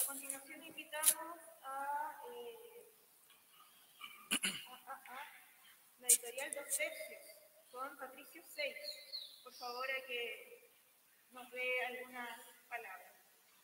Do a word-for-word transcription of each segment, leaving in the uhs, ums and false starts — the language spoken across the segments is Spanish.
A continuación invitamos a, eh, a, a, a la editorial Dos Tercios con Patricio Seix. Por favor, a que nos dé algunas palabras.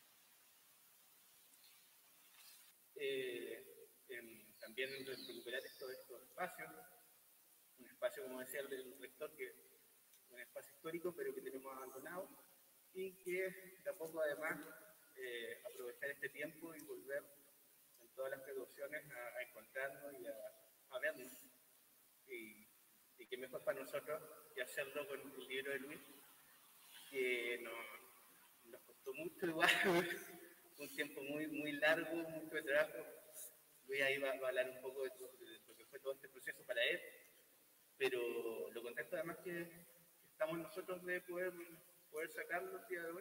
Eh, en, también en recuperar estos, estos espacios, un espacio, como decía el rector, que es un espacio histórico, pero que tenemos abandonado, y que tampoco además eh, aprovechar este tiempo y volver en todas las precauciones a, a encontrarnos y a, a vernos. Y, y que mejor para nosotros que hacerlo con el libro de Luis, que nos, nos costó mucho igual, un tiempo muy, muy largo, mucho de trabajo. Luis ahí va, va a hablar un poco de, de lo que fue todo este proceso para él, pero lo contento además que estamos nosotros de poder, poder sacarlo el día de hoy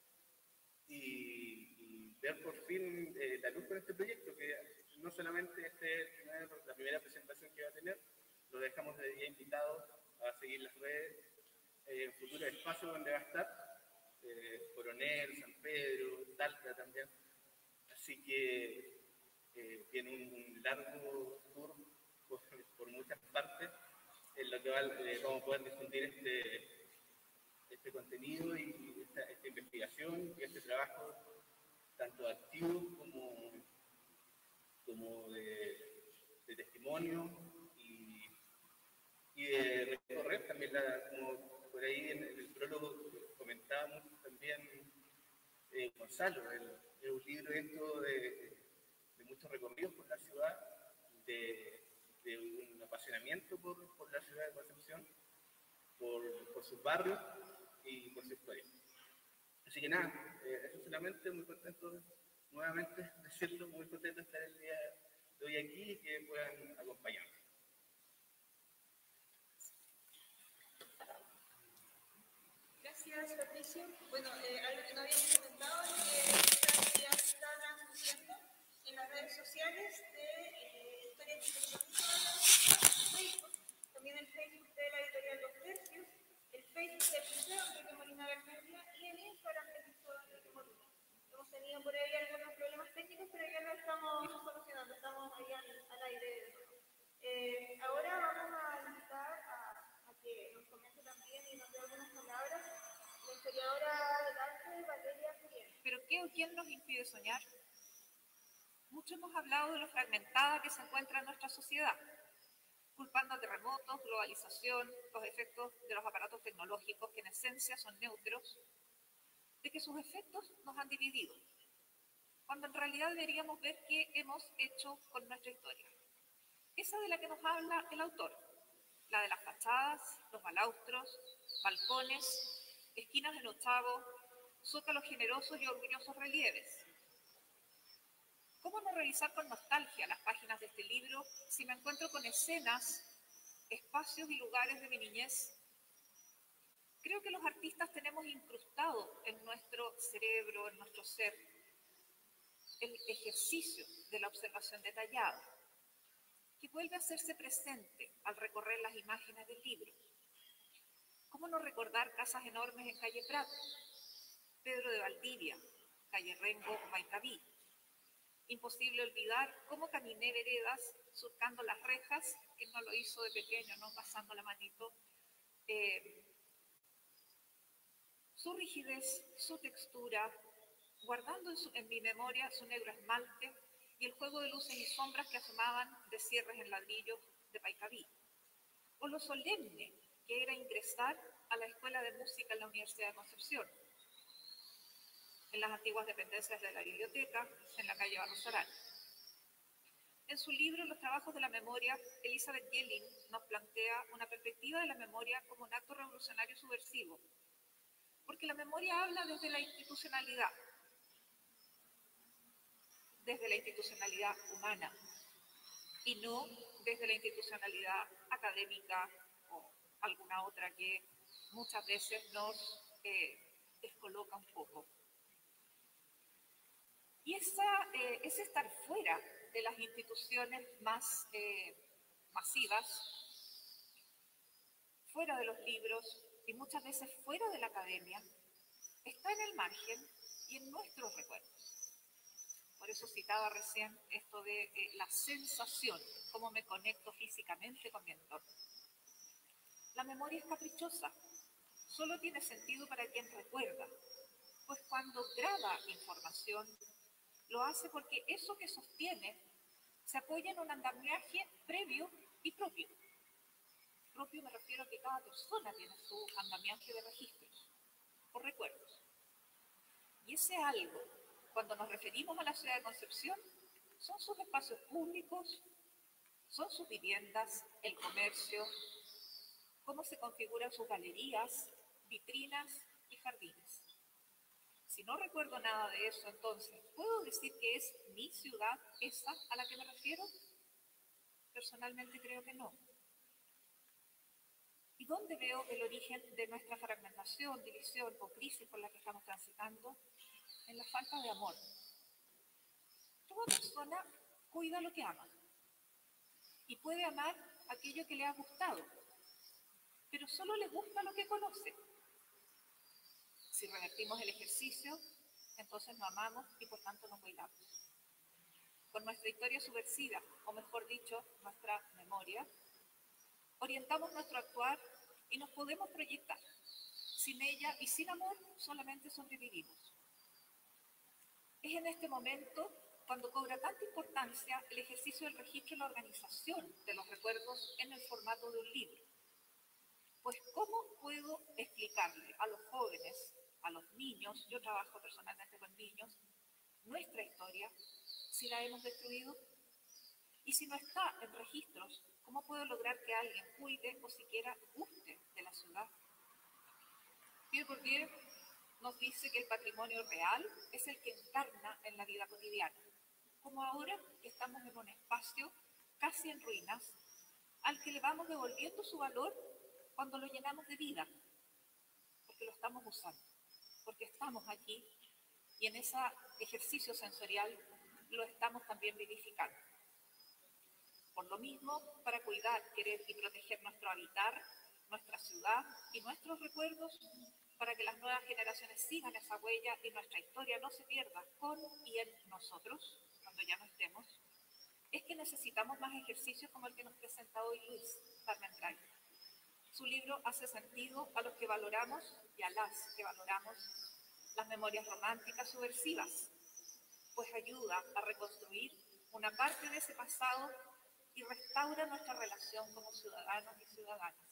y, y ver por fin eh, la luz con este proyecto, que no solamente este es primer, la primera presentación que va a tener, lo dejamos de día invitado a seguir las redes, eh, en futuros espacios donde va a estar, eh, Coronel, San Pedro, Talca también, así que eh, tiene un, un largo tour por, por muchas partes, en lo que va, eh, vamos a poder difundir este, este contenido y esta, esta investigación y este trabajo, tanto activo como, como de, de testimonio y, y de recorrer también, la, como por ahí en el prólogo comentábamos también eh, Gonzalo, el, el un libro dentro de, de muchos recorridos por la ciudad, de, de un apasionamiento por, por la ciudad de Concepción, por, por sus barrios y por su historia. Así que nada, eh, eso solamente, muy contento nuevamente de decirlo, muy contento de estar el día de hoy aquí y que puedan acompañarnos. Gracias, Patricio. Bueno, eh, algo que no habíamos comentado es que esta actividad se está transmitiendo en las redes sociales de eh, Historia Arquitectónica, Facebook, también el Facebook de la editorial Dos Tercios, el Facebook del Liceo Enrique Molina Garmendia y el Instagram del Liceo Enrique Molina. Hemos tenido por ahí algunos problemas técnicos, pero ya lo estamos solucionando, estamos ahí al, al aire. Eh, ahora vamos a invitar a, a que nos comente también y nos dé algunas palabras la historiadora del arte Valeria Furiel. ¿Pero qué o quién nos impide soñar? Mucho hemos hablado de lo fragmentada que se encuentra en nuestra sociedad, culpando a terremotos, globalización, los efectos de los aparatos tecnológicos que en esencia son neutros, de que sus efectos nos han dividido, cuando en realidad deberíamos ver qué hemos hecho con nuestra historia. Esa de la que nos habla el autor, la de las fachadas, los balaustros, balcones, esquinas en ochavo, zócalos generosos y orgullosos relieves. ¿Cómo no revisar con nostalgia las páginas de este libro si me encuentro con escenas, espacios y lugares de mi niñez? Creo que los artistas tenemos incrustado en nuestro cerebro, en nuestro ser, el ejercicio de la observación detallada, que vuelve a hacerse presente al recorrer las imágenes del libro. ¿Cómo no recordar casas enormes en calle Prat, Pedro de Valdivia, calle Rengo o Maitabí? Imposible olvidar cómo caminé veredas surcando las rejas, que no lo hizo de pequeño, no pasando la manito. Eh, su rigidez, su textura, guardando en, su, en mi memoria su negro esmalte y el juego de luces y sombras que asomaban de cierres en ladrillo de Paitaví. O lo solemne que era ingresar a la Escuela de Música en la Universidad de Concepción, en las antiguas dependencias de la biblioteca, en la calle Barrosaral. En su libro Los trabajos de la memoria, Elizabeth Yelling nos plantea una perspectiva de la memoria como un acto revolucionario subversivo, porque la memoria habla desde la institucionalidad, desde la institucionalidad humana, y no desde la institucionalidad académica o alguna otra que muchas veces nos eh, descoloca un poco. Y esa, eh, ese estar fuera de las instituciones más eh, masivas, fuera de los libros y muchas veces fuera de la academia, está en el margen y en nuestros recuerdos. Por eso citaba recién esto de eh, la sensación, cómo me conecto físicamente con mi entorno. La memoria es caprichosa, solo tiene sentido para quien recuerda, pues cuando graba información, lo hace porque eso que sostiene se apoya en un andamiaje previo y propio. Propio me refiero a que cada persona tiene su andamiaje de registros o recuerdos. Y ese algo, cuando nos referimos a la ciudad de Concepción, son sus espacios públicos, son sus viviendas, el comercio, cómo se configuran sus galerías, vitrinas y jardines. Si no recuerdo nada de eso, entonces, ¿puedo decir que es mi ciudad esa a la que me refiero? Personalmente creo que no. ¿Y dónde veo el origen de nuestra fragmentación, división o crisis por la que estamos transitando? En la falta de amor. Toda persona cuida lo que ama y puede amar aquello que le ha gustado, pero solo le gusta lo que conoce. Si revertimos el ejercicio, entonces no amamos y por tanto no cuidamos. Con nuestra historia subversiva, o mejor dicho, nuestra memoria, orientamos nuestro actuar y nos podemos proyectar. Sin ella y sin amor, solamente sobrevivimos. Es en este momento cuando cobra tanta importancia el ejercicio del registro y la organización de los recuerdos en el formato de un libro. Pues, ¿cómo puedo explicarle a los jóvenes, a los niños, yo trabajo personalmente con niños, nuestra historia, si la hemos destruido? Y si no está en registros, ¿cómo puedo lograr que alguien cuide o siquiera guste de la ciudad? Pierre Bourdieu nos dice que el patrimonio real es el que encarna en la vida cotidiana, como ahora que estamos en un espacio casi en ruinas, al que le vamos devolviendo su valor cuando lo llenamos de vida, porque lo estamos usando, porque estamos aquí y en ese ejercicio sensorial lo estamos también vivificando. Por lo mismo, para cuidar, querer y proteger nuestro habitar, nuestra ciudad y nuestros recuerdos, para que las nuevas generaciones sigan esa huella y nuestra historia no se pierda con y en nosotros, cuando ya no estemos, es que necesitamos más ejercicios como el que nos presenta hoy Luis Parmentray. Su libro hace sentido a los que valoramos y a las que valoramos las memorias románticas subversivas, pues ayuda a reconstruir una parte de ese pasado y restaura nuestra relación como ciudadanos y ciudadanas.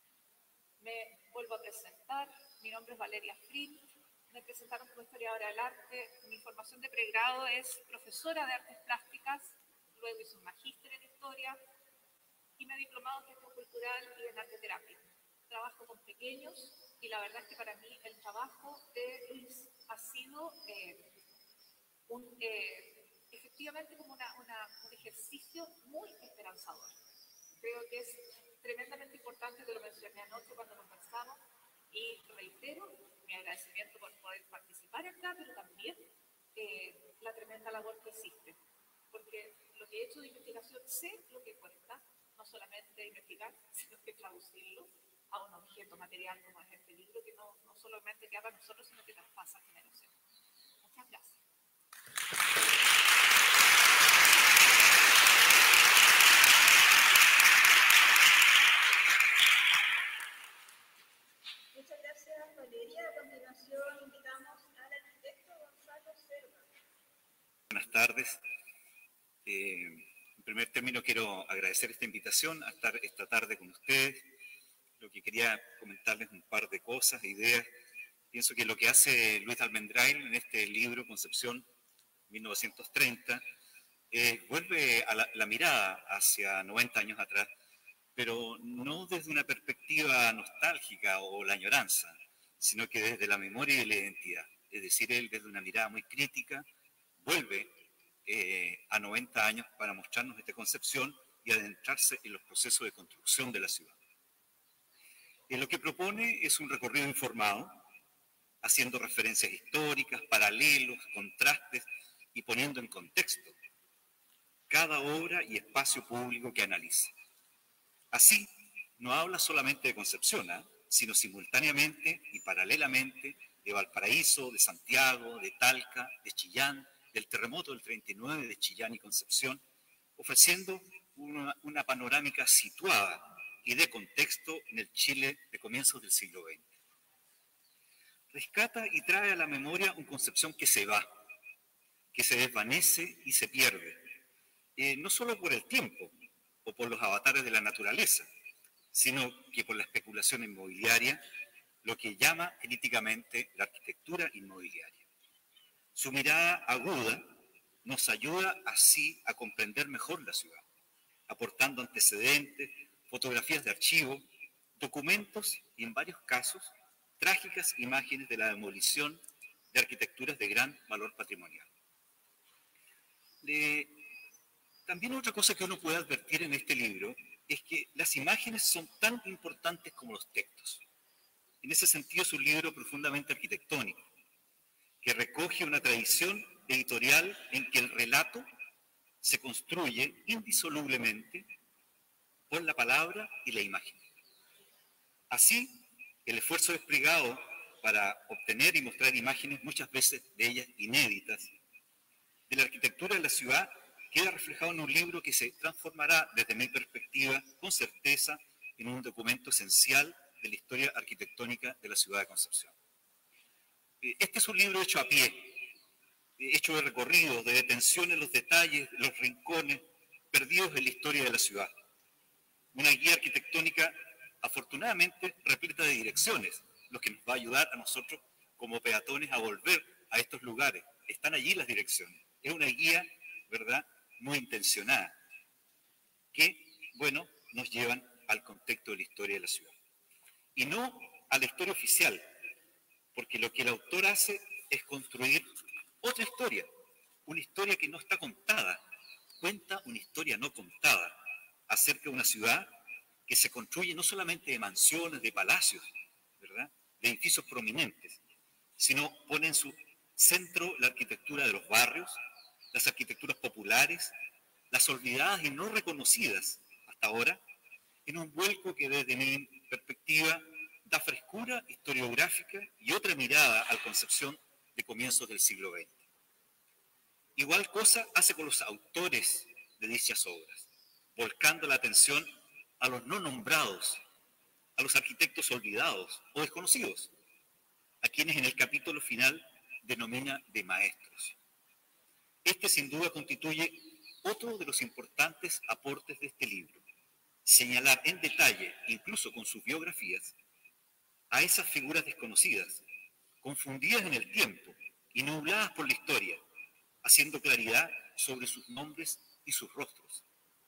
Me vuelvo a presentar, mi nombre es Valeria Frin, me presentaron como historiadora del arte, mi formación de pregrado es profesora de artes plásticas, luego hice un magíster en historia y me he diplomado en gestión cultural y en arte terapia. Trabajo con pequeños y la verdad es que para mí el trabajo de Luis ha sido eh, un, eh, efectivamente como una, una, un ejercicio muy esperanzador. Creo que es tremendamente importante, te lo mencioné anoche cuando conversamos, y reitero mi agradecimiento por poder participar acá, pero también eh, la tremenda labor que existe. Porque lo que he hecho de investigación, sé lo que cuesta, no solamente investigar, sino que traducirlo a un objeto material como es este libro, que no, no solamente queda para nosotros, sino que traspasa generaciones. Muchas gracias. Muchas gracias, Valeria. A continuación, invitamos al arquitecto Gonzalo Cerda. Buenas tardes. Eh, en primer término, quiero agradecer esta invitación a estar esta tarde con ustedes. Lo que quería comentarles un par de cosas, ideas. Pienso que lo que hace Luis Almendrail en este libro, Concepción mil novecientos treinta, eh, vuelve a la, la mirada hacia noventa años atrás, pero no desde una perspectiva nostálgica o la añoranza, sino que desde la memoria y la identidad. Es decir, él desde una mirada muy crítica vuelve eh, a noventa años para mostrarnos esta concepción y adentrarse en los procesos de construcción de la ciudad. Eh, lo que propone es un recorrido informado, haciendo referencias históricas, paralelos, contrastes y poniendo en contexto cada obra y espacio público que analiza. Así, no habla solamente de Concepción, ¿eh? sino simultáneamente y paralelamente de Valparaíso, de Santiago, de Talca, de Chillán, del terremoto del treinta y nueve de Chillán y Concepción, ofreciendo una, una panorámica situada y de contexto en el Chile de comienzos del siglo veinte. Rescata y trae a la memoria una Concepción que se va, que se desvanece y se pierde, eh, no solo por el tiempo o por los avatares de la naturaleza, sino que por la especulación inmobiliaria, lo que llama críticamente la arquitectura inmobiliaria. Su mirada aguda nos ayuda así a comprender mejor la ciudad, aportando antecedentes, fotografías de archivo, documentos y, en varios casos, trágicas imágenes de la demolición de arquitecturas de gran valor patrimonial. Le... También otra cosa que uno puede advertir en este libro es que las imágenes son tan importantes como los textos. En ese sentido es un libro profundamente arquitectónico, que recoge una tradición editorial en que el relato se construye indisolublemente por la palabra y la imagen. Así, el esfuerzo desplegado para obtener y mostrar imágenes, muchas veces de ellas inéditas, de la arquitectura de la ciudad, queda reflejado en un libro que se transformará, desde mi perspectiva, con certeza, en un documento esencial de la historia arquitectónica de la ciudad de Concepción. Este es un libro hecho a pie, hecho de recorridos, de detención en los detalles, los rincones, perdidos en la historia de la ciudad. Una guía arquitectónica, afortunadamente, repleta de direcciones, lo que nos va a ayudar a nosotros como peatones a volver a estos lugares. Están allí las direcciones. Es una guía, ¿verdad?, muy intencionada, que, bueno, nos llevan al contexto de la historia de la ciudad. Y no a la historia oficial, porque lo que el autor hace es construir otra historia, una historia que no está contada, cuenta una historia no contada acerca de una ciudad que se construye no solamente de mansiones, de palacios, ¿verdad?, de edificios prominentes, sino pone en su centro la arquitectura de los barrios, las arquitecturas populares, las olvidadas y no reconocidas hasta ahora, en un vuelco que desde mi perspectiva da frescura historiográfica y otra mirada a la Concepción de comienzos del siglo veinte. Igual cosa hace con los autores de dichas obras, volcando la atención a los no nombrados, a los arquitectos olvidados o desconocidos, a quienes en el capítulo final denomina de maestros. Este sin duda constituye otro de los importantes aportes de este libro, señalar en detalle, incluso con sus biografías, a esas figuras desconocidas, confundidas en el tiempo y nubladas por la historia, haciendo claridad sobre sus nombres y sus rostros.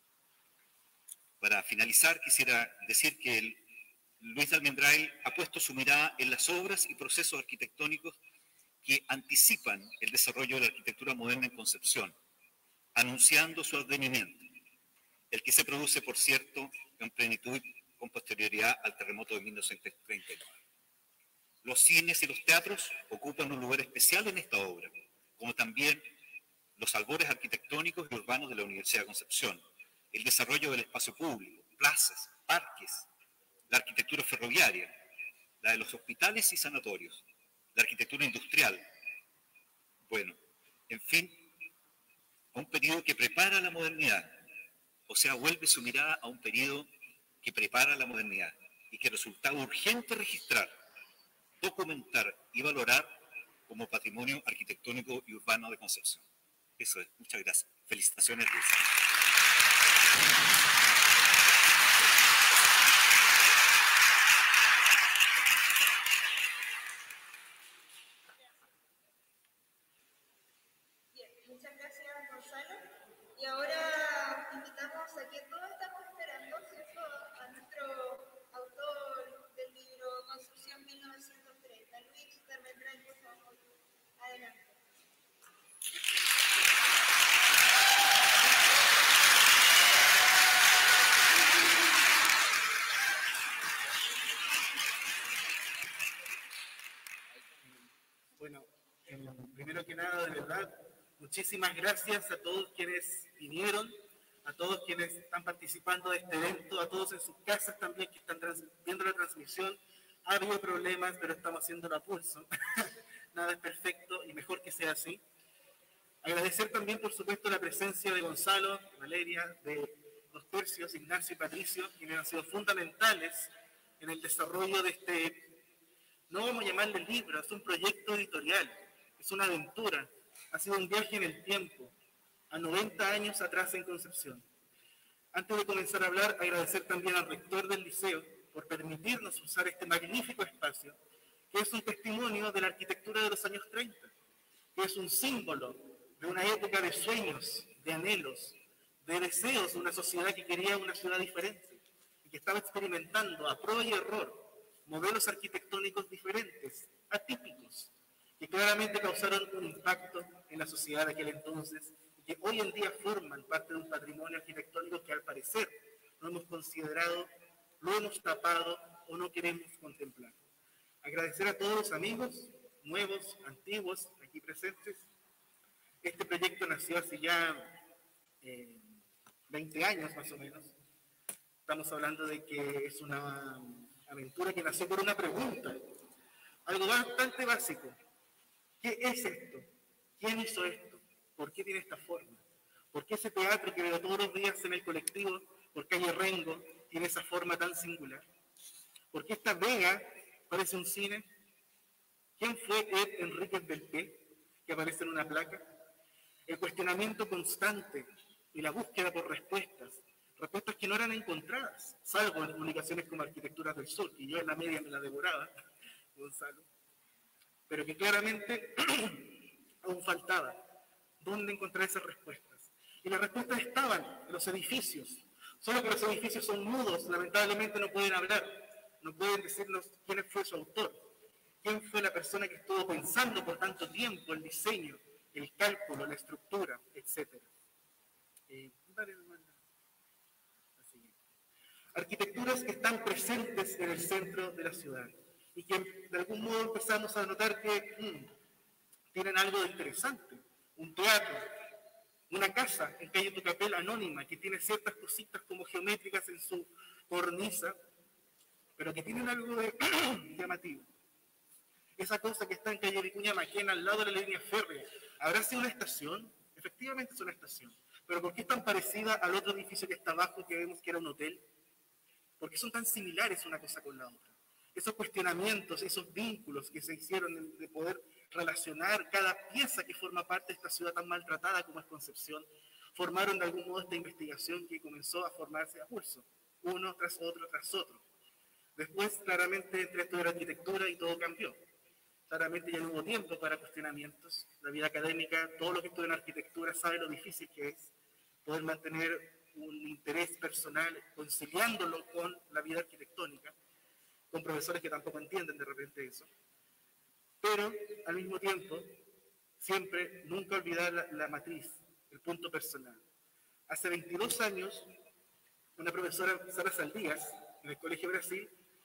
Para finalizar, quisiera decir que el Luis de Almendrael ha puesto su mirada en las obras y procesos arquitectónicos que anticipan el desarrollo de la arquitectura moderna en Concepción, anunciando su advenimiento, el que se produce, por cierto, en plenitud con posterioridad al terremoto de mil novecientos treinta y nueve. Los cines y los teatros ocupan un lugar especial en esta obra, como también los albores arquitectónicos y urbanos de la Universidad de Concepción, el desarrollo del espacio público, plazas, parques, la arquitectura ferroviaria, la de los hospitales y sanatorios, la arquitectura industrial. Bueno, en fin, a un periodo que prepara la modernidad, o sea, vuelve su mirada a un periodo que prepara la modernidad y que resulta urgente registrar, documentar y valorar como patrimonio arquitectónico y urbano de Concepción. Eso es. Muchas gracias. Felicitaciones, Luis. Bien, muchas gracias, Gonzalo. Y ahora invitamos a que todos estamos esperando, ¿cierto?, a nuestro autor del libro Concepción mil novecientos treinta, Luis de Almendrael, por favor. Adelante. Bueno, eh, primero que nada, de verdad, muchísimas gracias a todos quienes vinieron, a todos quienes están participando de este evento, a todos en sus casas también que están viendo la transmisión. Ha habido problemas, pero estamos haciéndolo a pulso. Nada es perfecto y mejor que sea así. Agradecer también, por supuesto, la presencia de Gonzalo, Valeria, de los tercios, Ignacio y Patricio, quienes han sido fundamentales en el desarrollo de este, no vamos a llamarle libro, es un proyecto editorial, es una aventura, ha sido un viaje en el tiempo, a noventa años atrás en Concepción. Antes de comenzar a hablar, agradecer también al rector del liceo por permitirnos usar este magnífico espacio, que es un testimonio de la arquitectura de los años treinta, que es un símbolo de una época de sueños, de anhelos, de deseos de una sociedad que quería una ciudad diferente y que estaba experimentando a prueba y error modelos arquitectónicos diferentes, atípicos, que claramente causaron un impacto en la sociedad de aquel entonces y que hoy en día forman parte de un patrimonio arquitectónico que al parecer no hemos considerado, lo hemos tapado o no queremos contemplar. Agradecer a todos los amigos, nuevos, antiguos, aquí presentes. Este proyecto nació hace ya eh, veinte años más o menos. Estamos hablando de que es una aventura que nació por una pregunta, algo bastante básico. ¿Qué es esto? ¿Quién hizo esto? ¿Por qué tiene esta forma? ¿Por qué ese teatro que veo todos los días en el colectivo por calle Rengo tiene esa forma tan singular? ¿Por qué esta vega parece un cine? ¿Quién fue Ed Enríquez del P, que aparece en una placa? El cuestionamiento constante y la búsqueda por respuestas, respuestas que no eran encontradas, salvo en publicaciones como Arquitecturas del Sur, que yo en la media me la devoraba, Gonzalo, pero que claramente aún faltaba. ¿Dónde encontrar esas respuestas? Y las respuestas estaban en los edificios, solo que los edificios son mudos, lamentablemente no pueden hablar, no pueden decirnos quién fue su autor, quién fue la persona que estuvo pensando por tanto tiempo el diseño, el cálculo, la estructura, etcétera. Eh, dale, Así. Arquitecturas que están presentes en el centro de la ciudad y que de algún modo empezamos a notar que hmm, tienen algo de interesante. Un teatro, una casa en calle Tucapel anónima que tiene ciertas cositas como geométricas en su cornisa, pero que tienen algo de llamativo. Esa cosa que está en calle Vicuña Maquena, al lado de la línea férrea, ¿habrá sido una estación? Efectivamente es una estación. ¿Pero por qué es tan parecida al otro edificio que está abajo, que vemos que era un hotel? ¿Por qué son tan similares una cosa con la otra? Esos cuestionamientos, esos vínculos que se hicieron de poder relacionar cada pieza que forma parte de esta ciudad tan maltratada como es Concepción, formaron de algún modo esta investigación que comenzó a formarse a pulso, uno tras otro tras otro. Después, claramente, entre esto de la arquitectura y todo cambió. Claramente ya no hubo tiempo para cuestionamientos. La vida académica, todo lo que estudia en arquitectura sabe lo difícil que es poder mantener un interés personal conciliándolo con la vida arquitectónica, con profesores que tampoco entienden de repente eso. Pero, al mismo tiempo, siempre, nunca olvidar la, la matriz, el punto personal. Hace veintidós años, una profesora, Sara Saldías, en el Colegio Brasil,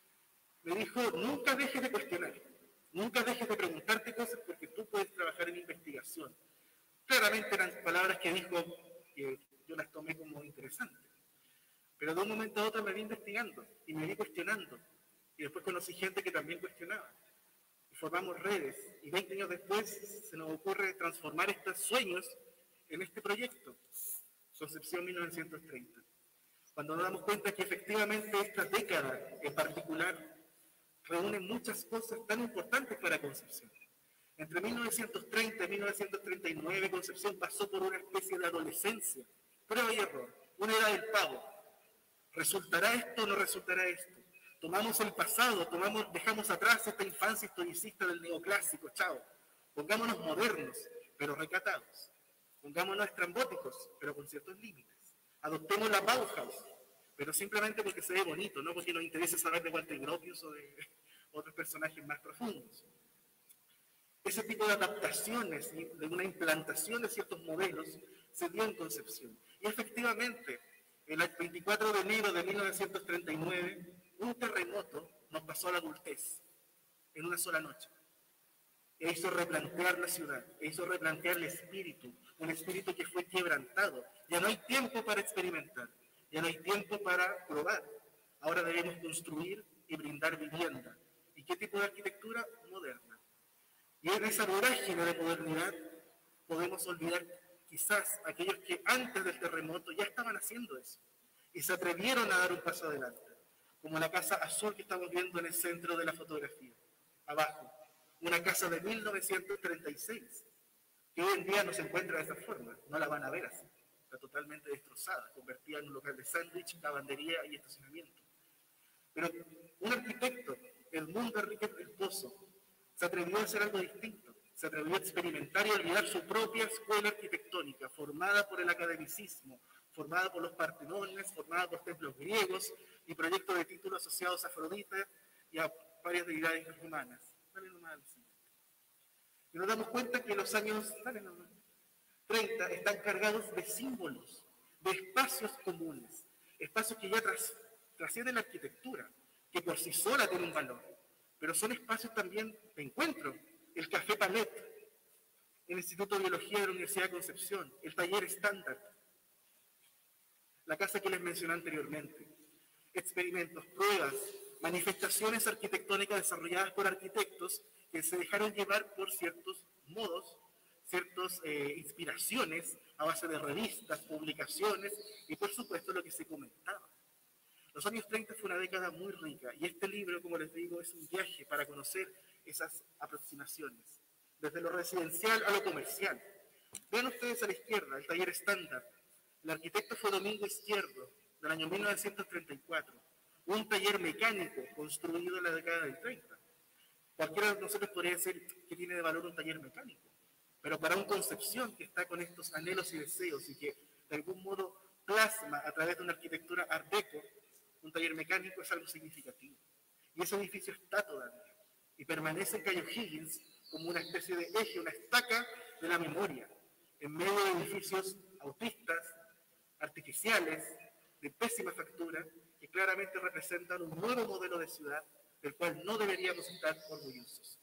me dijo, nunca dejes de cuestionar. Nunca dejes de preguntarte cosas porque tú puedes trabajar en investigación. Claramente eran palabras que dijo que yo las tomé como interesantes. Pero de un momento a otro me vi investigando y me vi cuestionando. Y después conocí gente que también cuestionaba. Y formamos redes. Y veinte años después se nos ocurre transformar estos sueños en este proyecto, Concepción mil novecientos treinta. Cuando nos damos cuenta que efectivamente esta década en particular reúne muchas cosas tan importantes para Concepción. Entre mil novecientos treinta y mil novecientos treinta y nueve, Concepción pasó por una especie de adolescencia, prueba y error, una era del pavo. ¿Resultará esto o no resultará esto? Tomamos el pasado, tomamos, dejamos atrás esta infancia historicista del neoclásico, chao. Pongámonos modernos, pero recatados. Pongámonos estrambóticos, pero con ciertos límites. Adoptemos la Bauhaus, pero simplemente porque se ve bonito, no porque nos interese saber de Walter Gropius o de otros personajes más profundos. Ese tipo de adaptaciones, de una implantación de ciertos modelos, se dio en Concepción. Y efectivamente, el veinticuatro de enero de mil novecientos treinta y nueve, un terremoto nos pasó a la adultez en una sola noche. E hizo replantear la ciudad, e hizo replantear el espíritu, un espíritu que fue quebrantado. Ya no hay tiempo para experimentar. Ya no hay tiempo para probar. Ahora debemos construir y brindar vivienda. ¿Y qué tipo de arquitectura? Moderna. Y en esa vorágine de modernidad podemos olvidar quizás aquellos que antes del terremoto ya estaban haciendo eso y se atrevieron a dar un paso adelante, como la casa azul que estamos viendo en el centro de la fotografía, abajo, una casa de mil novecientos treinta y seis, que hoy en día no se encuentra de esa forma, no la van a ver así, está totalmente destrozada, convertida en un local de sándwich, lavandería y estacionamiento. Pero un arquitecto, Edmundo Enrique del Pozo, se atrevió a hacer algo distinto, se atrevió a experimentar y a olvidar su propia escuela arquitectónica, formada por el academicismo, formada por los partenones, formada por templos griegos y proyectos de títulos asociados a Afrodita y a varias deidades romanas. Dale nomás al siguiente. Y nos damos cuenta que los años dale nomás, treinta están cargados de símbolos, de espacios comunes, espacios que ya tras, trascienden la arquitectura, que por sí sola tienen un valor, pero son espacios también de encuentro. El Café Palet, el Instituto de Biología de la Universidad de Concepción, el Taller Estándar, la casa que les mencioné anteriormente, experimentos, pruebas, manifestaciones arquitectónicas desarrolladas por arquitectos que se dejaron llevar por ciertos modos, ciertas eh, inspiraciones a base de revistas, publicaciones y por supuesto lo que se comentaba. Los años treinta fue una década muy rica y este libro, como les digo, es un viaje para conocer esas aproximaciones, desde lo residencial a lo comercial. Vean ustedes a la izquierda, el Taller Estándar. El arquitecto fue Domingo Izquierdo, del año mil novecientos treinta y cuatro, un taller mecánico construido en la década del treinta. Cualquiera de nosotros podría decir que tiene de valor un taller mecánico, pero para una Concepción que está con estos anhelos y deseos y que de algún modo plasma a través de una arquitectura art deco, un taller mecánico es algo significativo. Y ese edificio está todavía y permanece en Cayo Higgins como una especie de eje, una estaca de la memoria, en medio de edificios autistas, artificiales, de pésima factura, que claramente representan un nuevo modelo de ciudad del cual no deberíamos estar orgullosos.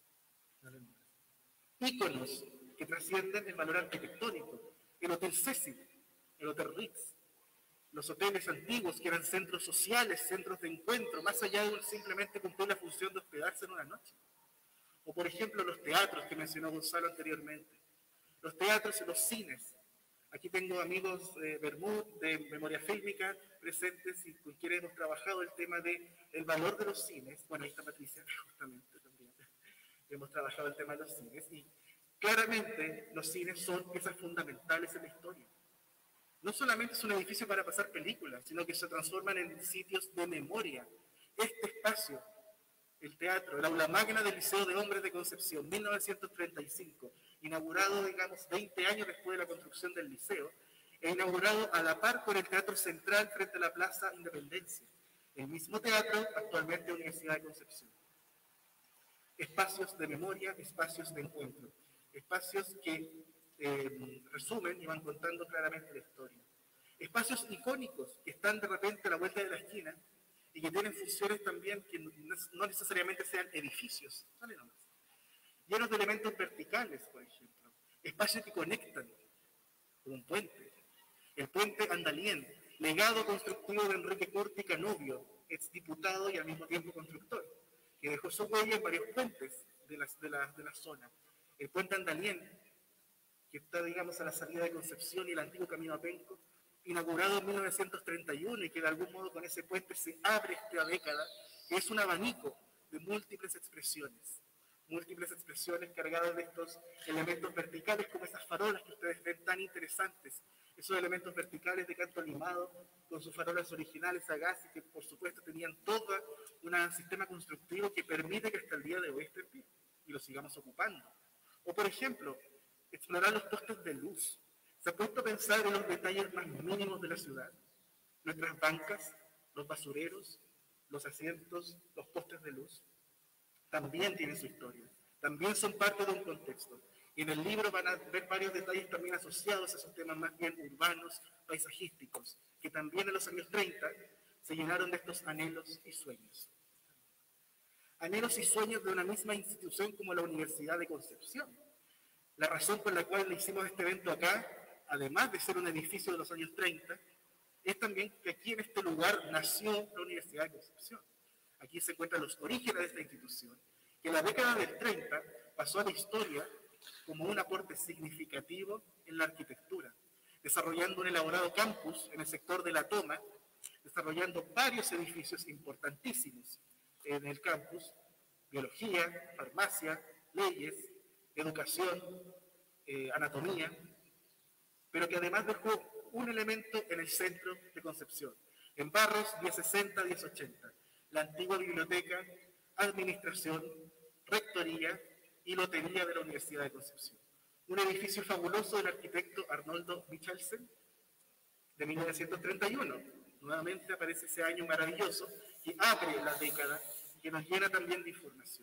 Íconos que trascienden el valor arquitectónico, el Hotel Cecil, el Hotel Ritz, los hoteles antiguos que eran centros sociales, centros de encuentro, más allá de simplemente cumplir la función de hospedarse en una noche. O por ejemplo los teatros que mencionó Gonzalo anteriormente, los teatros y los cines. Aquí tengo amigos de Bermud, de Memoria Fílmica, presentes y con quienes hemos trabajado el tema del valor de los cines. Bueno, ahí está Patricia, justamente también. Hemos trabajado el tema de los cines y claramente los cines son piezas fundamentales en la historia. No solamente es un edificio para pasar películas, sino que se transforman en sitios de memoria. Este espacio, el teatro, el aula magna del Liceo de Hombres de Concepción, mil novecientos treinta y cinco, inaugurado, digamos, veinte años después de la construcción del liceo, e inaugurado a la par con el Teatro Central frente a la Plaza Independencia, el mismo teatro actualmente Universidad de Concepción. Espacios de memoria, espacios de encuentro, espacios que eh, resumen y van contando claramente la historia. Espacios icónicos que están de repente a la vuelta de la esquina y que tienen funciones también que no necesariamente sean edificios, ¿vale? Nomás. Llenos de elementos verticales, por ejemplo. Espacios que conectan, como un puente. El puente Andalien, legado constructivo de Enrique Corti Canovio, exdiputado y al mismo tiempo constructor, que dejó su huella en varios puentes de la, de la, de la zona. El puente Andalien, que está, digamos, a la salida de Concepción y el antiguo camino a Penco, inaugurado en mil novecientos treinta y uno y que de algún modo con ese puente se abre esta década, que es un abanico de múltiples expresiones, múltiples expresiones cargadas de estos elementos verticales como esas farolas que ustedes ven tan interesantes, esos elementos verticales de canto limado con sus farolas originales a gas y que por supuesto tenían todo un sistema constructivo que permite que hasta el día de hoy esté en pie y lo sigamos ocupando. O por ejemplo, explorar los postes de luz. ¿Se ha puesto a pensar en los detalles más mínimos de la ciudad? Nuestras bancas, los basureros, los asientos, los postes de luz, también tienen su historia, también son parte de un contexto. Y en el libro van a ver varios detalles también asociados a esos temas más bien urbanos, paisajísticos, que también en los años treinta se llenaron de estos anhelos y sueños. Anhelos y sueños de una misma institución como la Universidad de Concepción. La razón por la cual le hicimos este evento acá, además de ser un edificio de los años treinta, es también que aquí en este lugar nació la Universidad de Concepción. Aquí se encuentran los orígenes de esta institución, que en la década del treinta pasó a la historia como un aporte significativo en la arquitectura, desarrollando un elaborado campus en el sector de La Toma, desarrollando varios edificios importantísimos en el campus: biología, farmacia, leyes, educación, eh, anatomía, pero que además dejó un elemento en el centro de Concepción, en Barros diez sesenta a diez ochenta, la antigua biblioteca, administración, rectoría y lotería de la Universidad de Concepción. Un edificio fabuloso del arquitecto Arnoldo Michelsen, de mil novecientos treinta y uno. Nuevamente aparece ese año maravilloso que abre la década y que nos llena también de información.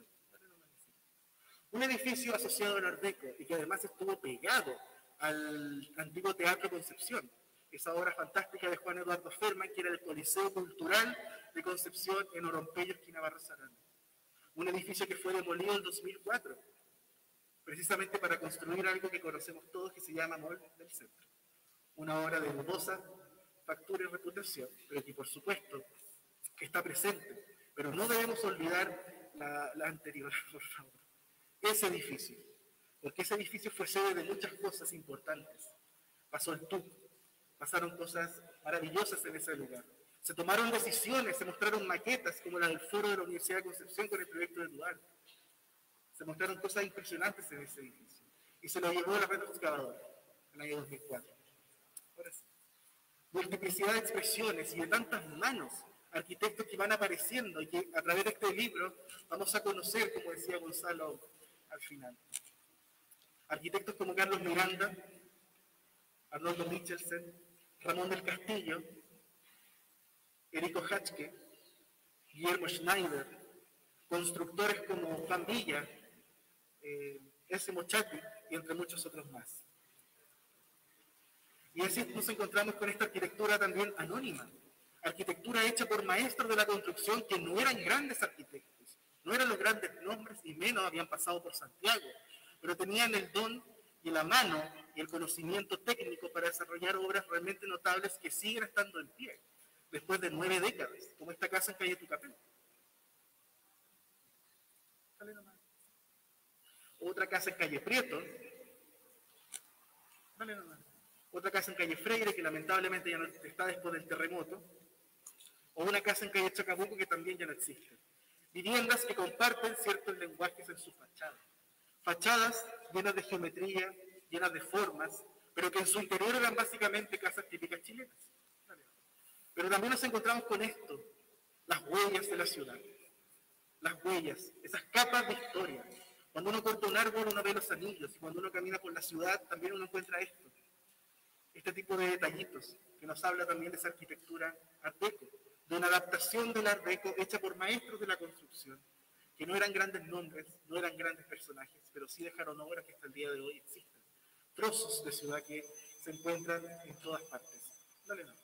Un edificio asociado al Art Deco y que además estuvo pegado al antiguo Teatro Concepción, esa obra fantástica de Juan Eduardo Ferman, que era el Coliseo Cultural de Concepción en Orompello, esquina Barros Arana. Un edificio que fue demolido en dos mil cuatro, precisamente para construir algo que conocemos todos, que se llama Mall del Centro. Una obra de dudosa factura y reputación, pero que por supuesto está presente. Pero no debemos olvidar la, la anterior, por favor. Ese edificio, porque ese edificio fue sede de muchas cosas importantes. Pasó el T U C, pasaron cosas maravillosas en ese lugar. Se tomaron decisiones, se mostraron maquetas como la del foro de la Universidad de Concepción con el proyecto de Duarte. Se mostraron cosas impresionantes en ese edificio. Y se lo llevó la red excavadora en el año dos mil cuatro. Ahora sí. Multiplicidad de expresiones y de tantas manos, arquitectos que van apareciendo y que a través de este libro vamos a conocer, como decía Gonzalo al final. Arquitectos como Carlos Miranda, Arnoldo Michelsen, Ramón del Castillo, Erico Hatchke, Guillermo Schneider, constructores como Juan Villa, eh, S. Mochati y entre muchos otros más. Y así nos encontramos con esta arquitectura también anónima, arquitectura hecha por maestros de la construcción que no eran grandes arquitectos, no eran los grandes nombres y menos habían pasado por Santiago, pero tenían el don y la mano y el conocimiento técnico para desarrollar obras realmente notables que siguen estando en pie después de nueve décadas, como esta casa en calle Tucapel. Otra casa en calle Prieto, dale nomás. Otra casa en calle Freire, que lamentablemente ya no está después del terremoto, o una casa en calle Chacabuco que también ya no existe. Viviendas que comparten ciertos lenguajes en sus fachadas. Fachadas llenas de geometría, llenas de formas, pero que en su interior eran básicamente casas típicas chilenas. Pero también nos encontramos con esto, las huellas de la ciudad. Las huellas, esas capas de historia. Cuando uno corta un árbol, uno ve los anillos, y cuando uno camina por la ciudad, también uno encuentra esto. Este tipo de detallitos, que nos habla también de esa arquitectura art deco, de una adaptación del art deco hecha por maestros de la construcción, que no eran grandes nombres, no eran grandes personajes, pero sí dejaron obras que hasta el día de hoy existen. Trozos de ciudad que se encuentran en todas partes. Dale, no.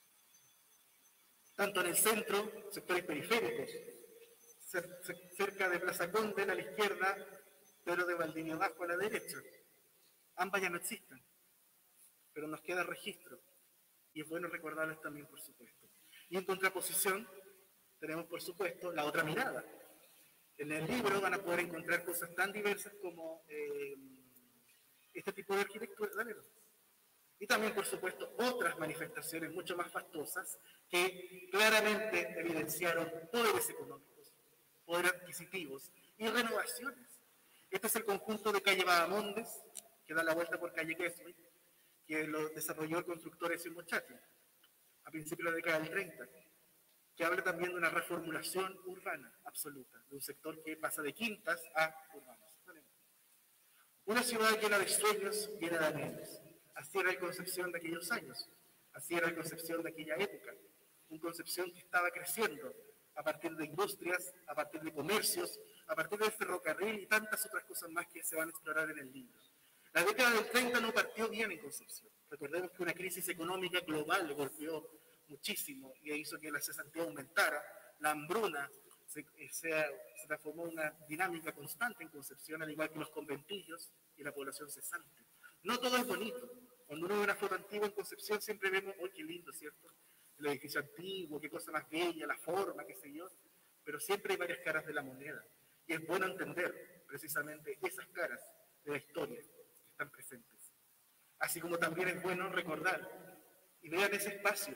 Tanto en el centro, sectores periféricos, cerca de Plaza Conde a la izquierda, Pedro de Valdivia abajo a la derecha. Ambas ya no existen, pero nos queda registro, y es bueno recordarlas también, por supuesto. Y en contraposición, tenemos, por supuesto, la otra mirada. En el libro van a poder encontrar cosas tan diversas como eh, este tipo de arquitectura. Dale, no. Y también, por supuesto, otras manifestaciones mucho más fastuosas que claramente evidenciaron poderes económicos, poderes adquisitivos y renovaciones. Este es el conjunto de calle Bahamondes, que da la vuelta por calle Quesway, que lo desarrolló el constructor S. Mochati a principios de la década del treinta, que habla también de una reformulación urbana absoluta, de un sector que pasa de quintas a urbanos. Una ciudad llena de sueños, llena de anhelos. Así era la Concepción de aquellos años, así era la Concepción de aquella época, una Concepción que estaba creciendo a partir de industrias, a partir de comercios, a partir del ferrocarril y tantas otras cosas más que se van a explorar en el libro. La década del treinta no partió bien en Concepción. Recordemos que una crisis económica global le golpeó muchísimo y hizo que la cesantía aumentara, la hambruna se, se, se transformó en una dinámica constante en Concepción, al igual que los conventillos y la población cesante. No todo es bonito. Cuando uno ve una foto antigua en Concepción siempre vemos, ¡oh, qué lindo!, ¿cierto? El edificio antiguo, qué cosa más bella, la forma, qué sé yo, pero siempre hay varias caras de la moneda. Y es bueno entender precisamente esas caras de la historia que están presentes. Así como también es bueno recordar y vean ese espacio,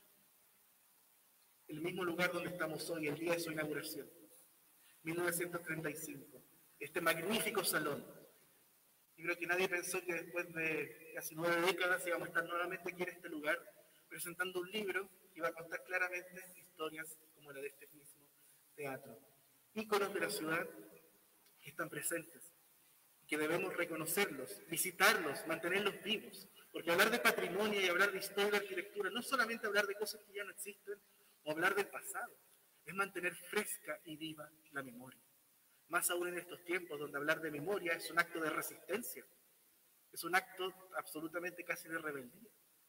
el mismo lugar donde estamos hoy, el día de su inauguración, mil novecientos treinta y cinco, este magnífico salón. Yo creo que nadie pensó que después de casi nueve décadas íbamos a estar nuevamente aquí en este lugar, presentando un libro que iba a contar claramente historias como la de este mismo teatro. Íconos de la ciudad que están presentes, que debemos reconocerlos, visitarlos, mantenerlos vivos, porque hablar de patrimonio y hablar de historia y de arquitectura no es solamente hablar de cosas que ya no existen o hablar del pasado, es mantener fresca y viva la memoria. Más aún en estos tiempos donde hablar de memoria es un acto de resistencia, es un acto absolutamente casi de rebeldía.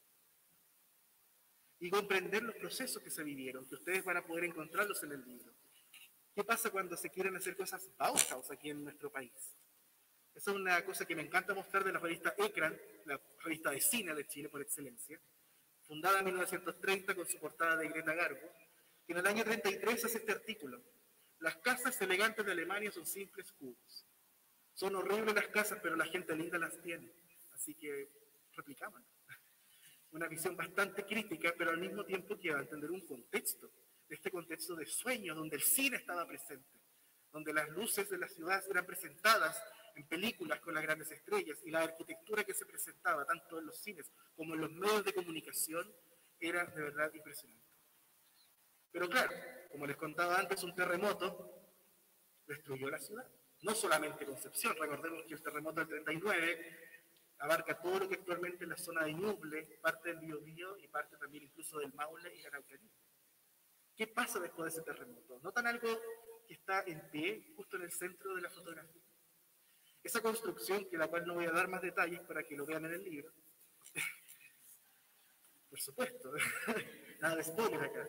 Y comprender los procesos que se vivieron, que ustedes van a poder encontrarlos en el libro. ¿Qué pasa cuando se quieren hacer cosas Bauhaus aquí en nuestro país? Esa es una cosa que me encanta mostrar de la revista Ecran, la revista de cine de Chile por excelencia, fundada en mil novecientos treinta con su portada de Greta Garbo, que en el año treinta y tres hace este artículo. Las casas elegantes de Alemania son simples cubos. Son horribles las casas, pero la gente linda las tiene. Así que replicamos. Una visión bastante crítica, pero al mismo tiempo que va a entender un contexto, este contexto de sueño, donde el cine estaba presente, donde las luces de la ciudad eran presentadas en películas con las grandes estrellas y la arquitectura que se presentaba tanto en los cines como en los medios de comunicación era de verdad impresionante. Pero claro, como les contaba antes, un terremoto destruyó la ciudad. No solamente Concepción, recordemos que el terremoto del treinta y nueve abarca todo lo que actualmente es la zona de Ñuble, parte del Biobío y parte también incluso del Maule y la Araucanía. ¿Qué pasa después de ese terremoto? ¿Notan algo que está en pie justo en el centro de la fotografía? Esa construcción, que la cual no voy a dar más detalles para que lo vean en el libro, por supuesto, nada de spoiler acá,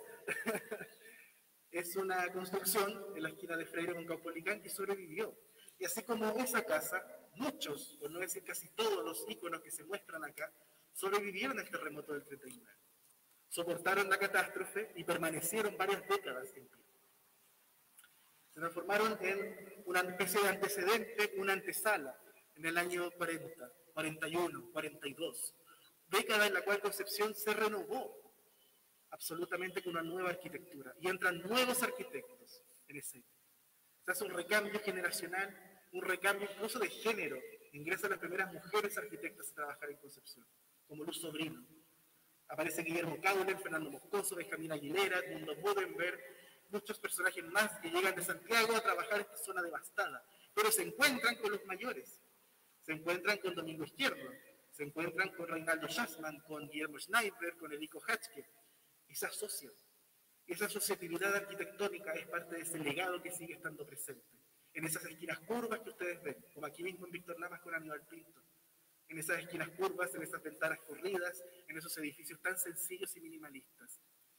es una construcción en la esquina de Freire con Caupolicán que sobrevivió. Y así como esa casa, muchos, por no decir casi todos los íconos que se muestran acá, sobrevivieron al terremoto del treinta y nueve. Soportaron la catástrofe y permanecieron varias décadas en pie. Se transformaron en una especie de antecedente, una antesala, en el año cuarenta, cuarenta y uno, cuarenta y dos. Década en la cual Concepción se renovó absolutamente con una nueva arquitectura. Y entran nuevos arquitectos en ese. Se hace un recambio generacional, un recambio incluso de género. Ingresan las primeras mujeres arquitectas a trabajar en Concepción, como Luz Sobrino. Aparece Guillermo Cauler, Fernando Moscoso, Benjamín Aguilera, Edmundo Bodenberg, muchos personajes más que llegan de Santiago a trabajar en esta zona devastada. Pero se encuentran con los mayores, se encuentran con Domingo Izquierdo, se encuentran con Reinaldo Schassman, con Guillermo Schneider, con Enrico Hatchke, y se asocian. Esa asociatividad arquitectónica es parte de ese legado que sigue estando presente. En esas esquinas curvas que ustedes ven, como aquí mismo en Víctor Lamas con Aníbal Pinto. En esas esquinas curvas, en esas ventanas corridas, en esos edificios tan sencillos y minimalistas.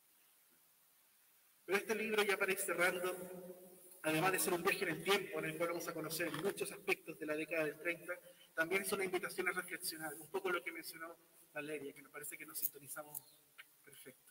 Pero este libro, ya para ir cerrando, además de ser un viaje en el tiempo, en el cual vamos a conocer muchos aspectos de la década del treinta, también es una invitación a reflexionar, un poco lo que mencionó Valeria, que me parece que nos sintonizamos perfecto.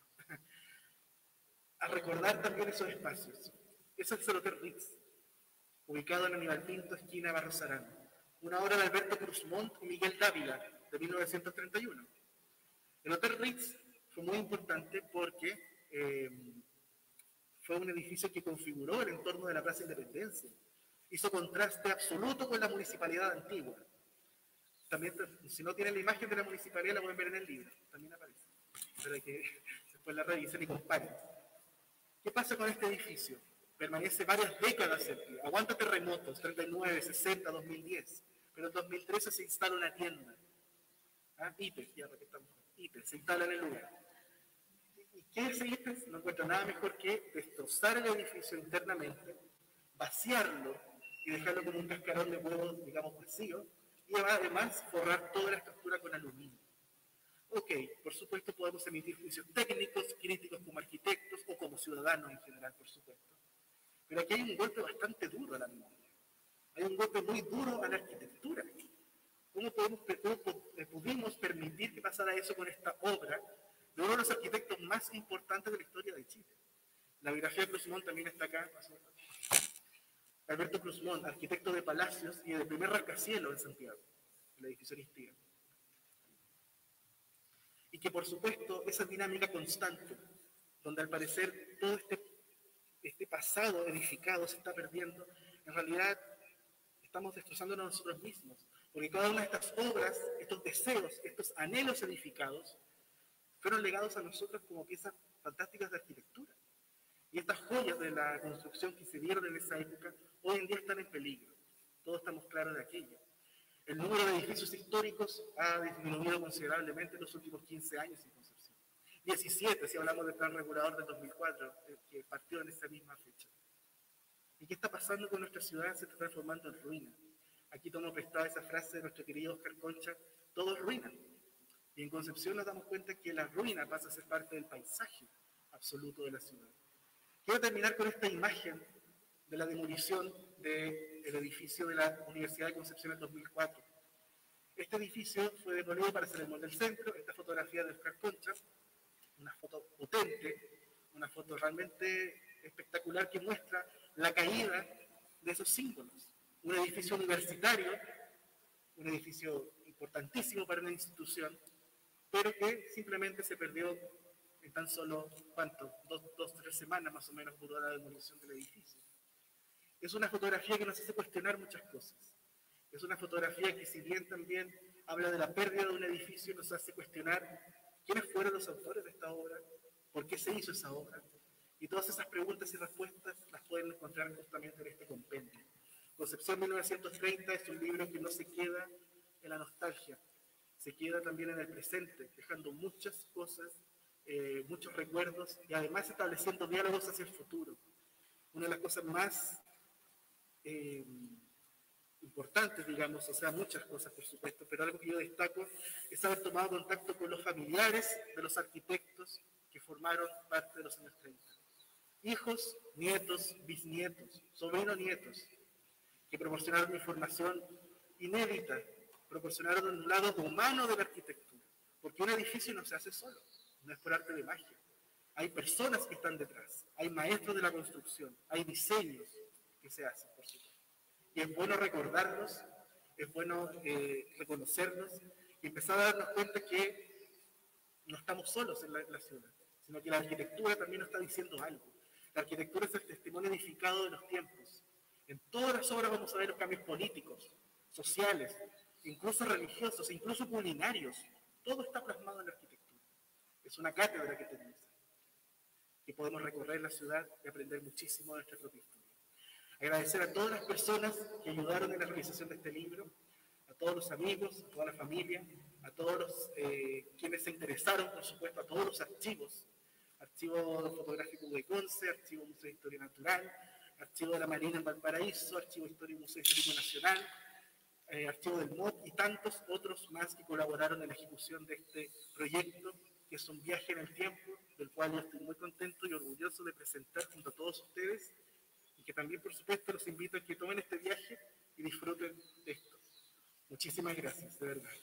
A recordar también esos espacios. Ese es el Hotel Ritz, ubicado en Aníbal Pinto, esquina Barros Arana. Una obra de Alberto Cruzmont y Miguel Dávila, de mil novecientos treinta y uno. El Hotel Ritz fue muy importante porque eh, fue un edificio que configuró el entorno de la Plaza Independencia. Hizo contraste absoluto con la municipalidad antigua. También, si no tienen la imagen de la municipalidad, la pueden ver en el libro. También aparece. Para que después la revisen y comparen. ¿Qué pasa con este edificio? Permanece varias décadas en pie. Aguanta terremotos, treinta y nueve, sesenta, dos mil diez. Pero en dos mil trece se instala una tienda. ¿Ah? IPES, ya repitamos. IPES, se instala en el lugar. ¿Y qué es IPES? No encuentro nada mejor que destrozar el edificio internamente, vaciarlo y dejarlo como un cascarón de huevos, digamos, vacío, y además forrar toda la estructura con aluminio. Ok, por supuesto podemos emitir juicios técnicos, críticos como arquitectos o como ciudadanos en general, por supuesto. Pero aquí hay un golpe bastante duro a la memoria. Hay un golpe muy duro a la arquitectura. ¿Cómo, podemos, cómo pudimos permitir que pasara eso con esta obra de uno de los arquitectos más importantes de la historia de Chile? La biografía de Cruzmont también está acá. Alberto Cruzmón, arquitecto de Palacios y del primer rascacielos en Santiago, el edificio Aristía. Y que por supuesto esa dinámica constante, donde al parecer todo este, este pasado edificado se está perdiendo, en realidad estamos destrozándonos nosotros mismos, porque cada una de estas obras, estos deseos, estos anhelos edificados, fueron legados a nosotros como piezas fantásticas de arquitectura. Y estas joyas de la construcción que se dieron en esa época, hoy en día están en peligro. Todos estamos claros de aquello. El número de edificios históricos ha disminuido considerablemente en los últimos quince años en Concepción. diecisiete, si hablamos del plan regulador del dos mil cuatro, que partió en esa misma fecha. ¿Y qué está pasando con nuestra ciudad? Se está transformando en ruina. Aquí tomo prestada esa frase de nuestro querido Oscar Concha, todo es ruina. Y en Concepción nos damos cuenta que la ruina pasa a ser parte del paisaje absoluto de la ciudad. Quiero terminar con esta imagen de la demolición del edificio de la Universidad de Concepción en dos mil cuatro. Este edificio fue demolido para hacer el Mall del Centro. Esta fotografía de Oscar Concha, una foto potente, una foto realmente espectacular que muestra la caída de esos símbolos. Un edificio universitario, un edificio importantísimo para una institución, pero que simplemente se perdió en tan solo, ¿cuánto? Dos, dos, tres semanas más o menos duró la demolición del edificio. Es una fotografía que nos hace cuestionar muchas cosas. Es una fotografía que, si bien también habla de la pérdida de un edificio, nos hace cuestionar quiénes fueron los autores de esta obra, por qué se hizo esa obra. Y todas esas preguntas y respuestas las pueden encontrar justamente en este compendio. Concepción mil novecientos treinta es un libro que no se queda en la nostalgia, se queda también en el presente, dejando muchas cosas, eh, muchos recuerdos y además estableciendo diálogos hacia el futuro. Una de las cosas más eh, importantes, digamos, o sea, muchas cosas por supuesto, pero algo que yo destaco es haber tomado contacto con los familiares de los arquitectos que formaron parte de los años treinta. Hijos, nietos, bisnietos, sobrinos, nietos, que proporcionaron información inédita, proporcionaron un lado humano de la arquitectura, porque un edificio no se hace solo, no es por arte de magia. Hay personas que están detrás, hay maestros de la construcción, hay diseños que se hacen, por supuesto. Y es bueno recordarlos, es bueno eh, reconocerlos y empezar a darnos cuenta que no estamos solos en la, en la ciudad, sino que la arquitectura también nos está diciendo algo. La arquitectura es el testimonio edificado de los tiempos. En todas las obras vamos a ver los cambios políticos, sociales, incluso religiosos, incluso culinarios. Todo está plasmado en la arquitectura. Es una cátedra que tenemos, que podemos recorrer la ciudad y aprender muchísimo de nuestra propia historia. Agradecer a todas las personas que ayudaron en la realización de este libro, a todos los amigos, a toda la familia, a todos los eh, quienes se interesaron, por supuesto, a todos los archivos, Archivo Fotográfico de Conce, Archivo Museo de Historia Natural, Archivo de la Marina en Valparaíso, Archivo Histórico Museo Histórico Nacional, eh, Archivo del M O D y tantos otros más que colaboraron en la ejecución de este proyecto, que es un viaje en el tiempo, del cual yo estoy muy contento y orgulloso de presentar junto a todos ustedes, y que también, por supuesto, los invito a que tomen este viaje y disfruten de esto. Muchísimas gracias, de verdad.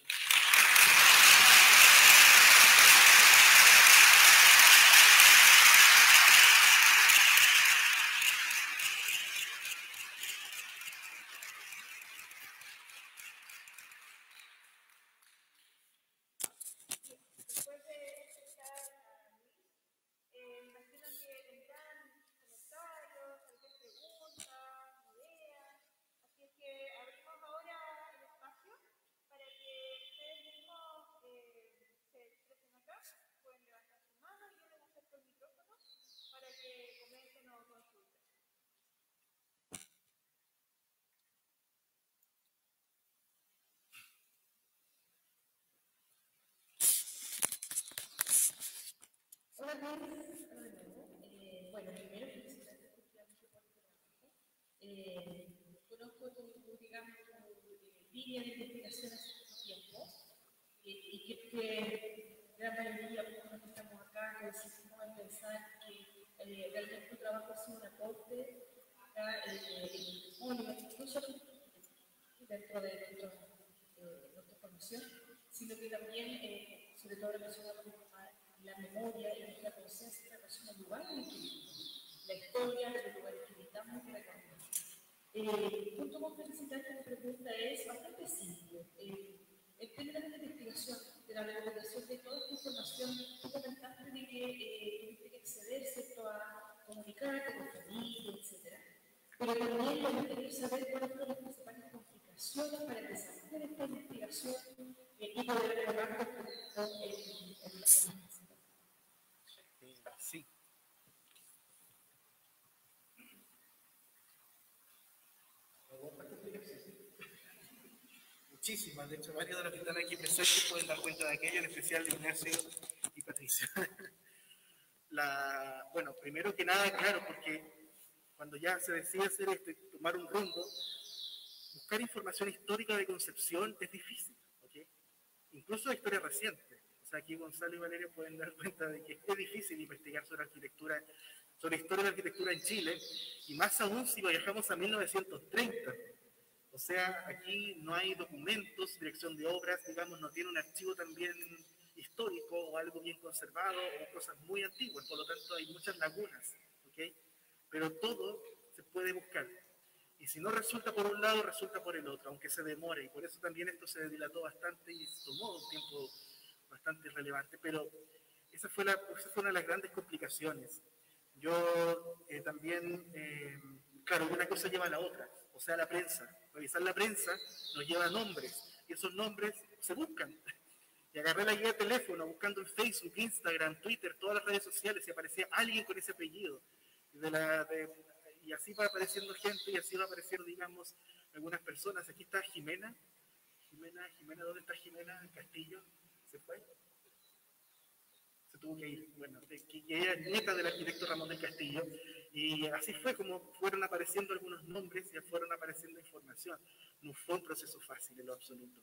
Hola a todos, eh, bueno, primero felicitarte por tu trabajo. Eh, conozco tu, digamos, tu línea de investigación hace mucho tiempo eh, y creo que gran mayoría de los que estamos acá coincidimos en pensar que eh, realmente tu trabajo ha sido un aporte a el testimonio, incluso dentro de nuestro, eh, nuestra formación, sino que también, eh, sobre todo relacionado con la memoria y la conciencia en relación al lugar en el que vivimos, la historia de los lugares que habitamos y recorremos. Eh, punto con felicitar que la pregunta es bastante simple. Eh, en términos de investigación, de la recomendación de toda esta información, tú comentaste de que eh, tuviste que acceder, ¿cierto?, a comunicarte con familia, etcétera. Pero también me gustaría saber cuáles fueron las principales complicaciones para desarrollar esta investigación eh, y poder lograr con el, el, el Sí. Muchísimas, de hecho, varios de los que están aquí presentes pueden dar cuenta de aquello, en especial Ignacio y Patricia. La, bueno, primero que nada, claro, porque cuando ya se decide hacer esto, tomar un rumbo, buscar información histórica de Concepción es difícil, ¿okay? Incluso de historia reciente. O sea, aquí Gonzalo y Valeria pueden dar cuenta de que es difícil investigar sobre arquitectura, sobre historia de la arquitectura en Chile, y más aún si viajamos a mil novecientos treinta. O sea, aquí no hay documentos, dirección de obras, digamos, no tiene un archivo también histórico o algo bien conservado o cosas muy antiguas, por lo tanto hay muchas lagunas, ¿okay? Pero todo se puede buscar. Y si no resulta por un lado, resulta por el otro, aunque se demore. Y por eso también esto se dilató bastante y tomó un tiempo bastante relevante. Pero esa fue, la, esa fue una de las grandes complicaciones. Yo eh, también, eh, claro, una cosa lleva a la otra. O sea, la prensa. Revisar la prensa nos lleva a nombres. Y esos nombres se buscan. Y agarré la guía de teléfono buscando en Facebook, Instagram, Twitter, todas las redes sociales y aparecía alguien con ese apellido. De la, de, y así va apareciendo gente y así va apareciendo, digamos, algunas personas. Aquí está Jimena. Jimena, Jimena, ¿dónde está Jimena? Castillo. ¿Se fue? Se tuvo que ir. Bueno, que ella es nieta del arquitecto Ramón del Castillo. Y así fue como fueron apareciendo algunos nombres y fueron apareciendo información. No fue un proceso fácil en lo absoluto.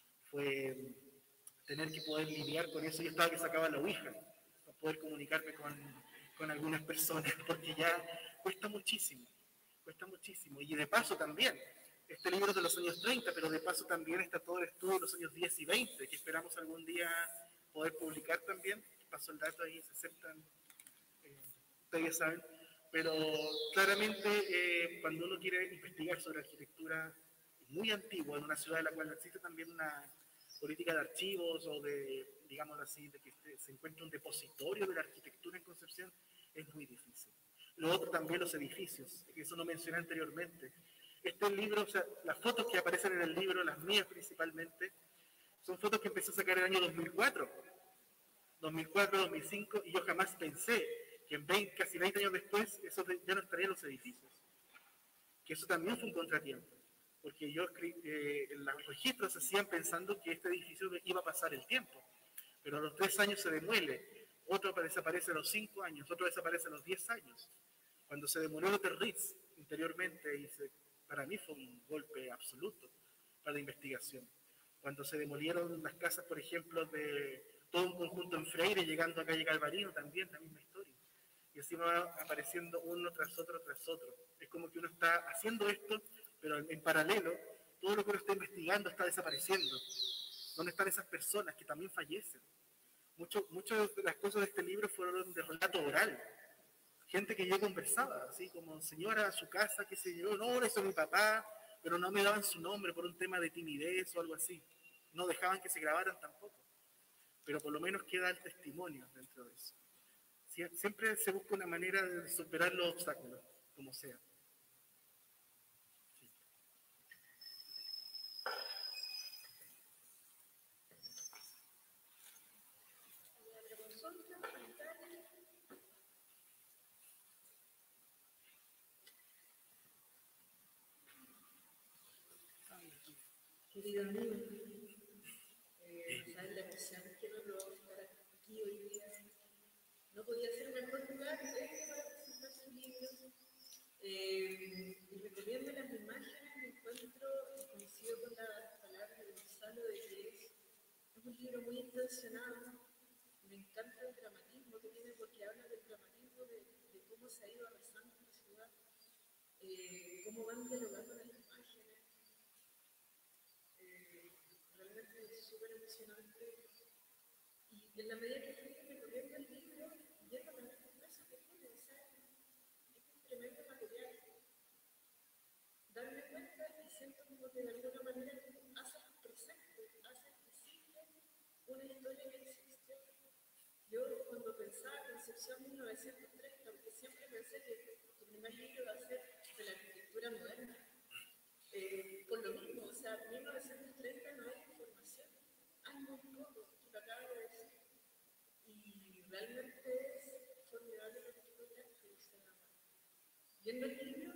Fue tener que poder lidiar con eso. Yo estaba que sacaba la ouija para poder comunicarme con, con algunas personas, porque ya cuesta muchísimo, cuesta muchísimo. Y de paso también, este libro es de los años treinta, pero de paso también está todo el estudio de los años diez y veinte, que esperamos algún día poder publicar también. Paso el dato ahí, se aceptan, eh, ustedes ya saben. Pero claramente eh, cuando uno quiere investigar sobre arquitectura muy antigua en una ciudad en la cual existe también una política de archivos o de, digámoslo así, de que este, se encuentre un depositorio de la arquitectura en Concepción, es muy difícil. Lo otro también los edificios, que eso no mencioné anteriormente. Este libro, o sea, las fotos que aparecen en el libro, las mías principalmente, son fotos que empecé a sacar en el año dos mil cuatro, dos mil cuatro, dos mil cinco, y yo jamás pensé que en veinte, casi veinte años después, eso ya no estaría en los edificios. Que eso también fue un contratiempo. Porque yo eh, los registros se hacían pensando que este edificio iba a pasar el tiempo, pero a los tres años se demuele, otro desaparece a los cinco años, otro desaparece a los diez años. Cuando se demolió el Hotel Ritz interiormente, y se, para mí fue un golpe absoluto para la investigación. Cuando se demolieron las casas, por ejemplo, de todo un conjunto en Freire, llegando a calle Galvarino, también la misma historia. Y así va apareciendo uno tras otro, tras otro. Es como que uno está haciendo esto, pero en paralelo, todo lo que uno está investigando está desapareciendo. ¿Dónde están esas personas que también fallecen? Mucho, muchas de las cosas de este libro fueron de relato oral. Gente que yo conversaba, así como señora a su casa, qué sé yo, no, eso es mi papá, pero no me daban su nombre por un tema de timidez o algo así. No dejaban que se grabaran tampoco. Pero por lo menos queda el testimonio dentro de eso. Siempre se busca una manera de superar los obstáculos, como sea. Querido amigo, eh, sabes la emoción que me provoca estar aquí hoy día. No podía ser mejor lugar este para presentar su libro. Eh, y recorriendo las imágenes me encuentro, eh, coincido con las palabras de Gonzalo, de que es, es un libro muy intencionado. Me encanta el dramatismo que tiene porque habla del dramatismo de, de cómo se ha ido avanzando en la ciudad, eh, cómo van dialogando las imágenes. Eh, realmente es súper emocionante. Y en la medida que fui recorriendo el libro, viendo también las cosas que tiene, o sea, es un tremendo material. Dar como que de alguna manera haces presente, haces visible una historia que existió. Yo cuando pensaba en Concepción mil novecientos treinta, porque siempre pensé que tu primer libro iba a ser de la arquitectura moderna, eh, por lo mismo, o sea, mil novecientos treinta no hay información, hay muy poco, tú lo acabas de decir, y realmente es formidable lo que tú lograste, o sea, viendo el libro,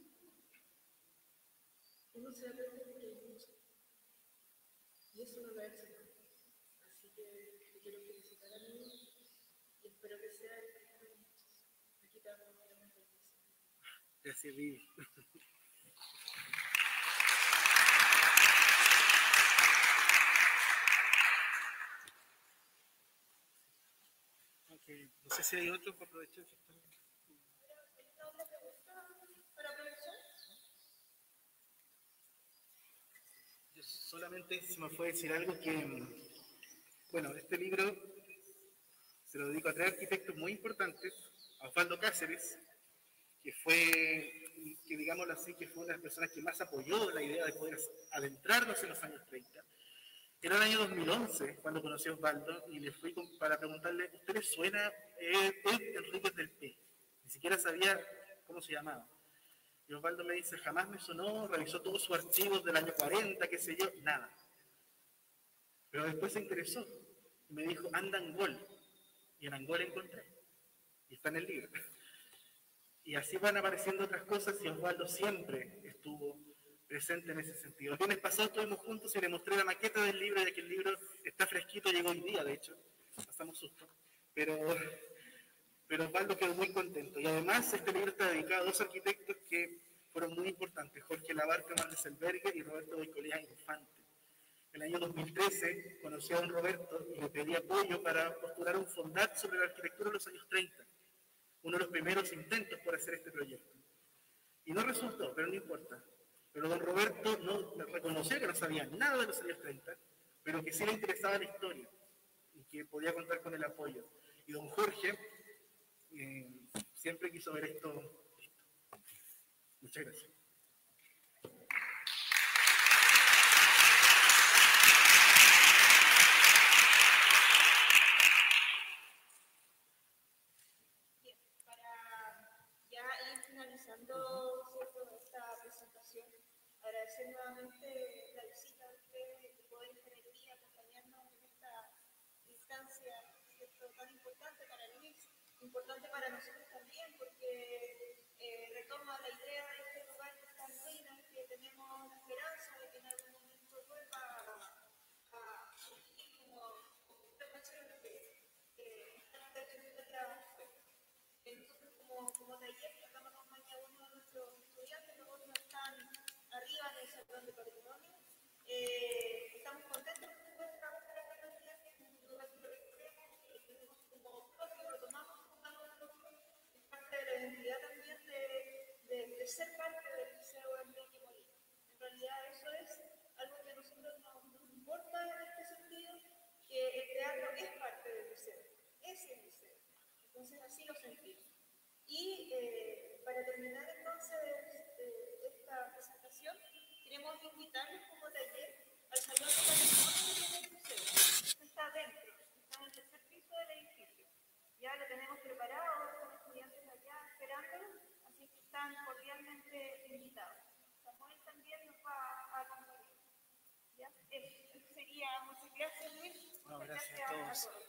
uno se da cuenta de que hay mucho, y eso no lo ha hecho nadie. Así que te quiero felicitar a mí y espero que sea el primero de muchos. Aquí te damos una gran bendición. Gracias, Vivi. Okay. No sé si hay otros para aprovechar que están. ¿Alguna otra pregunta para aprovechar? Yo solamente se me fue decir algo que, bueno, este libro se lo dedico a tres arquitectos muy importantes, a Osvaldo Cáceres, que fue, que digámoslo así, que fue una de las personas que más apoyó la idea de poder adentrarnos en los años treinta. Era el año dos mil once cuando conocí a Osvaldo y le fui para preguntarle, ¿usted le suena Ed Enríquez del P? Ni siquiera sabía cómo se llamaba. Y Osvaldo me dice, jamás me sonó, revisó todos sus archivos del año cuarenta, qué sé yo, nada. Pero después se interesó y me dijo, anda en Angol. Y en Angol encontré. Y está en el libro. Y así van apareciendo otras cosas y Osvaldo siempre estuvo presente en ese sentido. El viernes pasado estuvimos juntos y le mostré la maqueta del libro, ya que el libro está fresquito, llegó hoy día, de hecho. Pasamos susto. Pero, pero Osvaldo quedó muy contento. Y además este libro está dedicado a dos arquitectos que fueron muy importantes, Jorge Labarca Mandeselberger y Roberto Boicolea Infante. En el año dos mil trece conocí a don Roberto y le pedí apoyo para postular un fondat sobre la arquitectura de los años treinta. Uno de los primeros intentos por hacer este proyecto. Y no resultó, pero no importa. Pero don Roberto no, me reconoció que no sabía nada de los años treinta, pero que sí le interesaba la historia y que podía contar con el apoyo. Y don Jorge eh, siempre quiso ver esto, esto. Muchas gracias. ¿cierto?, esta presentación, agradecer nuevamente la visita de ustedes, de poder ingeniería acompañarnos en esta instancia, ¿cierto?, tan importante para Luis, importante para nosotros también, porque eh, retoma la idea de este lugar que está en ruinas, que tenemos la esperanza de que en algún momento vuelva a surgir como un espacio que está teniendo otra. Entonces, como, como de ayer, que acá acompaña uno de nuestros estudiantes, los otros están arriba en el salón de patrimonio. Eh, estamos contentos con nuestra universidad, que es un lugar que tenemos como propio, lo tomamos como algo propio, es parte de la identidad también de, de, de ser parte del Liceo Enrique Molina. En realidad, eso es algo que a nosotros nos, nos importa en este sentido, que el teatro es parte del liceo, es el liceo. Entonces, así lo sentimos. Y eh, para terminar entonces eh, esta presentación, queremos invitarles como taller al salón de patrimonio que tiene el museo. Está dentro, está en el tercer piso del edificio. Ya lo tenemos preparado, están estudiantes allá esperándolo, así que están cordialmente invitados. Samuel también nos va a acompañar. ¿Ya? Eso sería. Muchas gracias, Luis. Muchas No, gracias, gracias a todos. a todos.